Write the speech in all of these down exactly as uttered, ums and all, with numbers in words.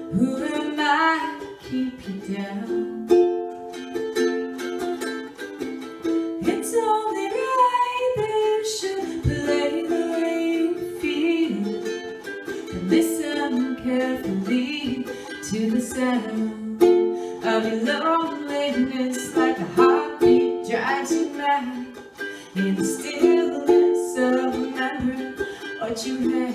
Who am I to keep you down? It's only right that you should play the way you feel, and listen carefully to the sound of your loneliness. Like a heartbeat drives you mad in the stillness of remembering what you had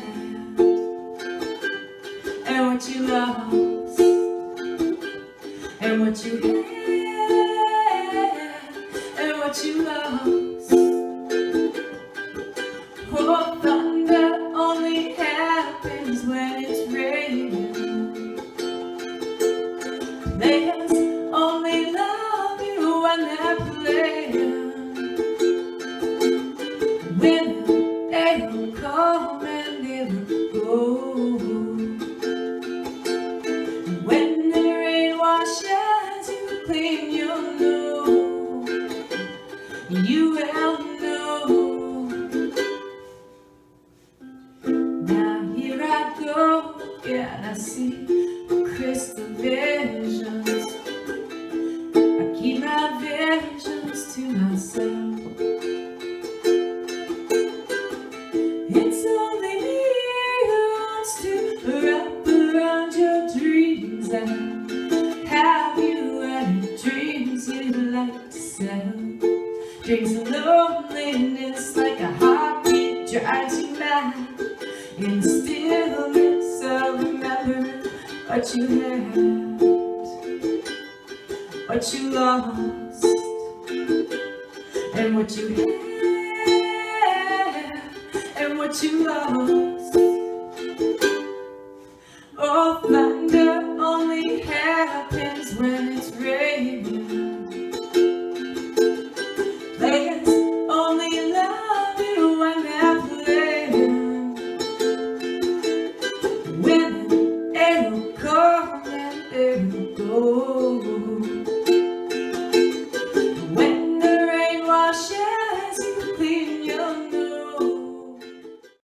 and what you lost and what you had and what you lost. Oh, thunder only happens when it's raining. Players only love you when they're playing. When they don't come and they will go. When the rain washes you clean, you'll know. You will know. Now here I go, yeah, and I see crystal visions. I keep my visions to myself. It's only me who wants to wrap around your dreams. And have you any dreams you'd like to sell? Dreams of loneliness, like a heartbeat drives you mad in the stillness of remembering what you had, what you lost, and what you had, and what you lost.